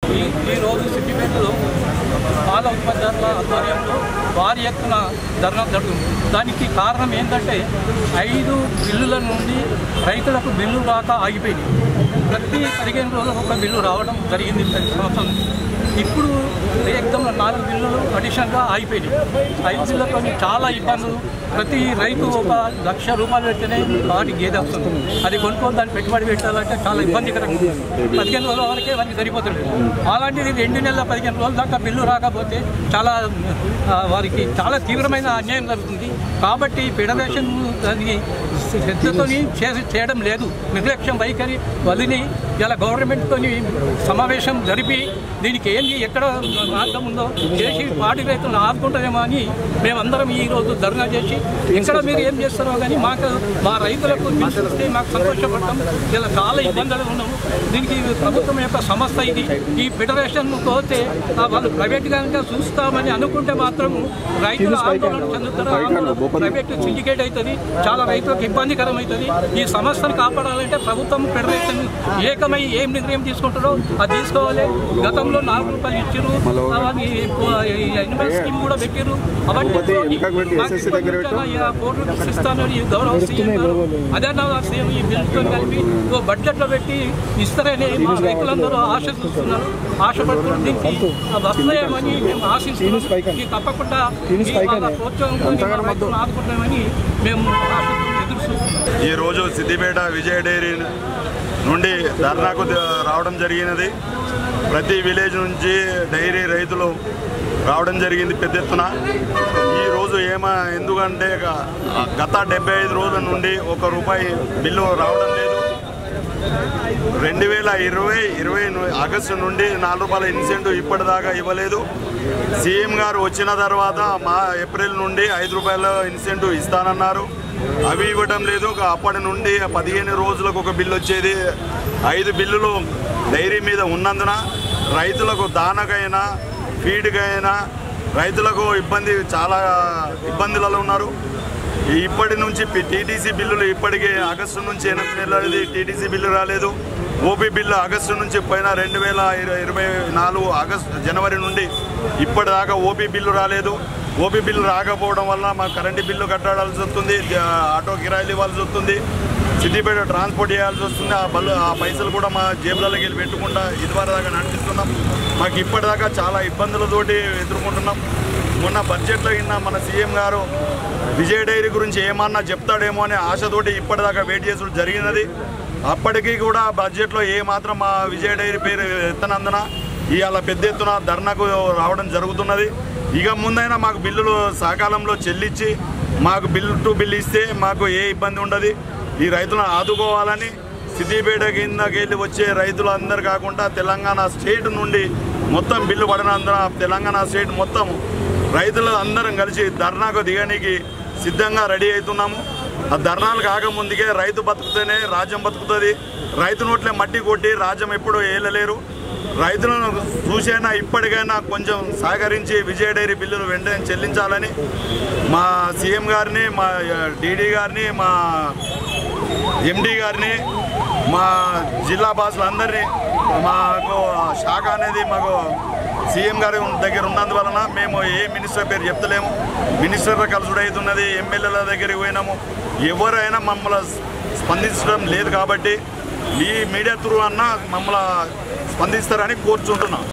ఈ రోజు సిద్దిపేటలో పాల ఉత్పత్తిదారుల ఆధ్వర్యంలో భారీ ఎత్తున ధర్నా జరుగుతుంది. దానికి కారణం ఏంటంటే 5 బిల్లుల నుండి రైతులకు బిల్లు రాక ఆగిపోయింది. ప్రతి 15 రోజులకు ఒక బిల్లు రావడం జరిగింది ప్రతి సంవత్సరం. ఇప్పుడు ఏకదం 4 బిల్లులు అడిషనల్గా ఆగిపోయినాయి. 5 బిల్లులతో చాలా ఇబ్బందులు. ప్రతి రైతు 1 లక్ష రూపాయలు పెడితేనే వాటి గేదె వస్తుంది. అది కొనుక్కొని దాన్ని పెట్టుబడి పెట్టాలంటే చాలా ఇబ్బందికరంగా ఉంది. 15 రోజుల వరకే వారికి సరిపోతుంది. అలాంటిది 2 నెలల 15 రోజుల దాకా బిల్లు రాకపోతే చాలా వారికి చాలా తీవ్రమైన అన్యాయం జరుగుతుంది. కాబట్టి ఫెడరేషన్ దానికి శ్రద్ధతో చేయడం లేదు. నిర్లక్ష్యం వైఖరి వదిలి ఇలా గవర్నమెంట్తో సమావేశం జరిపి దీనికి ఏంది ఎక్కడ మార్గం ఉందో చేసి పాడి రైతులను ఆదుకుంటారేమో అని మేమందరం ఈరోజు ధర్నా చేసి ఎక్కడ మీరు ఏం చేస్తారో కానీ మా రైతులకు తీసుకొస్తే మాకు సంతోషపడతాం. ఇలా చాలా ఇబ్బందులు ఉన్నాము. దీనికి ప్రభుత్వం యొక్క సంస్థ ఇది. ఈ ఫెడరేషన్ పోతే వాళ్ళు ప్రైవేట్గా చూస్తామని అనుకుంటే మాత్రం రైతులు ఆందోళన చెందుతారు. ప్రైవేట్ సిండికేట్ అవుతుంది. చాలా రైతులకు ఇబ్బందికరం అవుతుంది. ఈ సంస్థను కాపాడాలంటే ప్రభుత్వం ఫెడరేషన్ ఏకమై ఏం నిర్ణయం తీసుకుంటారో అది తీసుకోవాలి. గతంలో 4 రూపాయలు ఇచ్చారు. స్కీమ్ కూడా పెట్టారు. అవన్నీ అదే ఈ బిల్లుతో కలిపి బడ్జెట్లో పెట్టి ఇస్తారని మా రైతులందరూ ఆశ చూస్తున్నారు. ఆశపడుతున్నారు. దీనికి వస్తాయేమని మేము ఆశిస్తున్నాం. తప్పకుండా ప్రోత్సాహం ఆదుకుంటామని మేము ఎదురు. ఈరోజు సిద్దిపేట విజయ డైరీ నుండి ధర్నాకు రావడం జరిగినది. ప్రతి విలేజ్ నుంచి డైరీ రైతులు రావడం జరిగింది పెద్ద ఎత్తున. ఈరోజు ఎందుకంటే గత 75 రోజుల నుండి ₹1 బిల్లు రావడం లేదు. 2020 ఆగస్టు నుండి ₹4 ఇన్సెంటివ్ ఇప్పటిదాకా ఇవ్వలేదు. సీఎం గారు వచ్చిన తర్వాత ఏప్రిల్ నుండి ₹5 ఇన్సెంటివ్ ఇస్తానన్నారు. అవి ఇవ్వడం లేదు. అప్పటి నుండి 15 రోజులకు ఒక బిల్లు వచ్చేది. 5 బిల్లులు డైరీ మీద ఉన్నందున రైతులకు దానకైనా ఫీడ్కైనా రైతులకు చాలా ఇబ్బందులలో ఉన్నారు. ఇప్పటి నుంచి టీటీసీ బిల్లులు ఇప్పటికీ ఆగస్టు నుంచి 8 నెలలది టీటీసీ బిల్లు రాలేదు. ఓపీ బిల్లు ఆగస్టు నుంచి పోయిన 2024 జనవరి నుండి ఇప్పటిదాకా ఓపీ బిల్లు రాలేదు. ఓపీ బిల్లు రాకపోవడం వల్ల మాకు కరెంటు బిల్లు కట్టాల్సి వస్తుంది. ఆటో కిరాయిలు ఇవ్వాల్సి వస్తుంది. సిద్దిపేట ట్రాన్స్పోర్ట్ చేయాల్సి వస్తుంది. ఆ పైసలు కూడా మా జేబులలోకి వెళ్ళి పెట్టుకుంటా ఇదివరదాకా నడిపిస్తున్నాం. మాకు ఇప్పటిదాకా చాలా ఇబ్బందులతోటి ఎదుర్కొంటున్నాం. మొన్న బడ్జెట్లో మన సీఎం గారు విజయ డైరీ గురించి ఏమన్నా చెప్తాడేమో అనే ఆశతోటి ఇప్పటిదాకా వెయిట్ చేసుడు జరిగినది. అప్పటికీ కూడా బడ్జెట్లో ఏమాత్రం మా విజయ డైరీ పేరు ఎత్తనందున ఇవాళ పెద్ద ఎత్తున ధర్నాకు రావడం జరుగుతున్నది. ఇక ముందైనా మాకు బిల్లులు సకాలంలో చెల్లించి మాకు బిల్లు ఇస్తే మాకు ఏ ఇబ్బంది ఉండదు. ఈ రైతులను ఆదుకోవాలని సిద్దిపేట కిందకెళ్ళి వచ్చే రైతులందరూ కాకుండా తెలంగాణ స్టేట్ నుండి మొత్తం బిల్లు పడినందున తెలంగాణ స్టేట్ మొత్తం రైతులు అందరం కలిసి ధర్నాకు దిగడానికి సిద్ధంగా రెడీ అవుతున్నాము. ఆ ధర్నాలు కాకముందుకే రైతు బతుకుతేనే రాజ్యం బతుకుతుంది. రైతు నోట్లే మట్టి కొట్టి రాజ్యం ఎప్పుడూ ఏలలేరు. రైతులను చూసైనా ఇప్పటికైనా కొంచెం సహకరించి విజయ డైరీ బిల్లులు వెంటనే చెల్లించాలని మా సీఎం గారిని, మా డీడీ గారిని, మా ఎండీ గారిని, మా జిల్లా బాసులందరినీ, మాకు శాఖ అనేది మాకు సీఎం గారి దగ్గర ఉన్నందువలన మేము ఏ మినిస్టర్ పేరు చెప్తలేము. మినిస్టర్ల కలుసుడు అవుతున్నది. ఎమ్మెల్యేల దగ్గరికి పోయినాము. ఎవరైనా మమ్మల్ని స్పందించడం లేదు. కాబట్టి ఈ మీడియా త్రూ అన్నా మమ్మల్ని స్పందిస్తారని కోరుచుంటున్నాం.